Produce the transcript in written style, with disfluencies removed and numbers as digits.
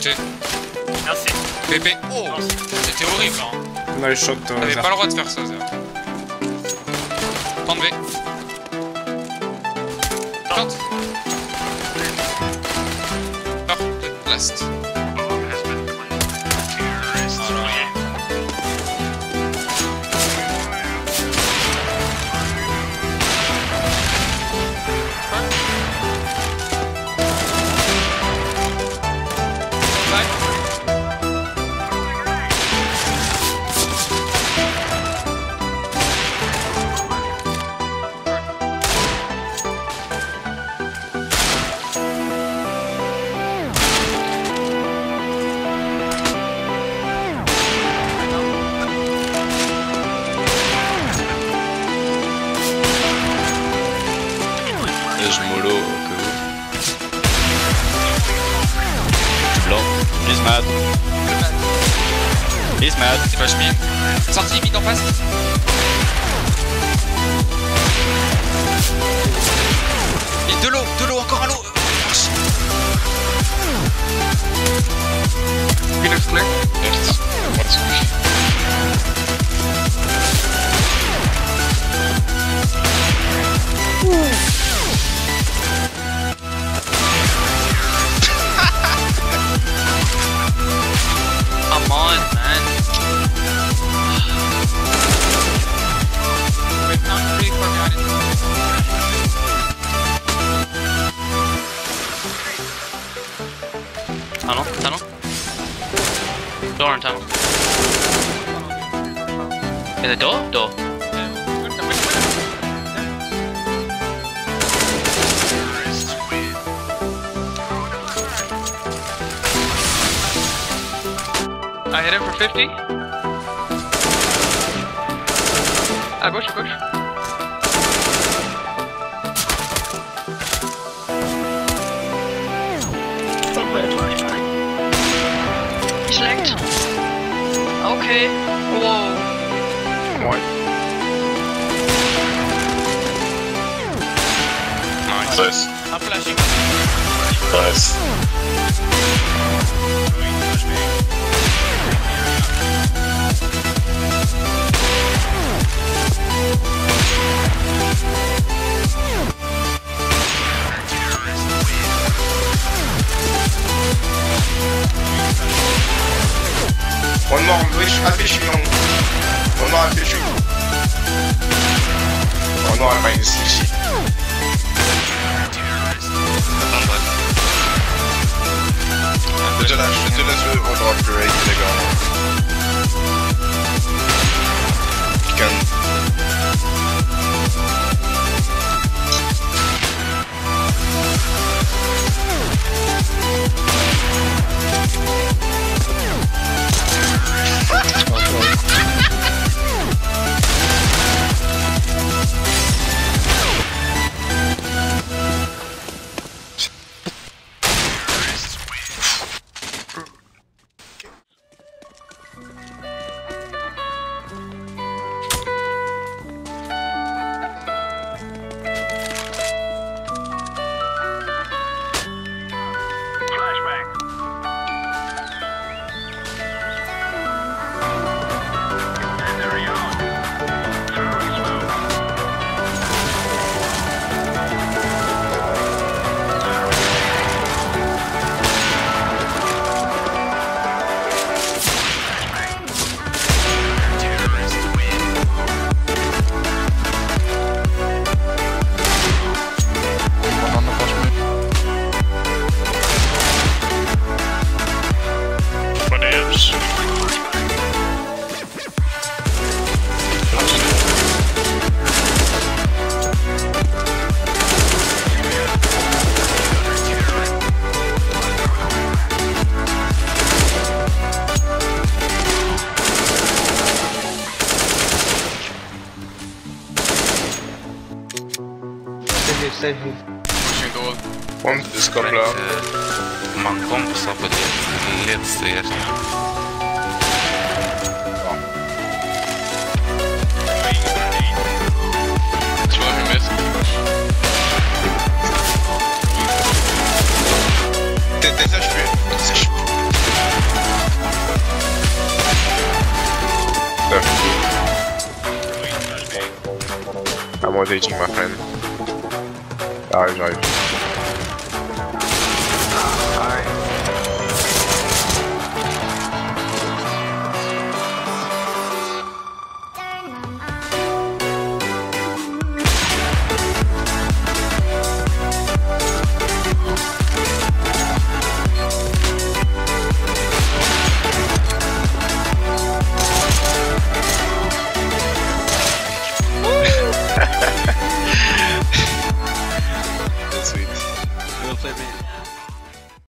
jeté. Merci. Pépé. Oh, c'était horrible. Hein. Nice shot. T'avais pas le droit de faire ça, Zéro. Plan de V. Plante. Peur de blast. Je mollo que vous. Blanc. He's mad. He's mad. C'est pas chemin. Sorti, mid en face. Et de l'eau, encore à l'eau. Phoenix clear. Yes. What's Come on, man. Wait, not pretty far behind it. Tunnel, tunnel. Door and tunnel. In the door? Door. I hit him for 50. Bush. Select. Okay. Whoa. What? Nice. I'm flashing. Nice. One more on wish, fishing long. One more fishing. Oh non, elle m'a une ici. Je te laisse au droit plus raid, les gars. You can... Pushing door. One just come là. Man kompisar på det ledsteg. Tu vois, je mets. T'es HP. Victor. I'm rotating, my friend. J'arrive.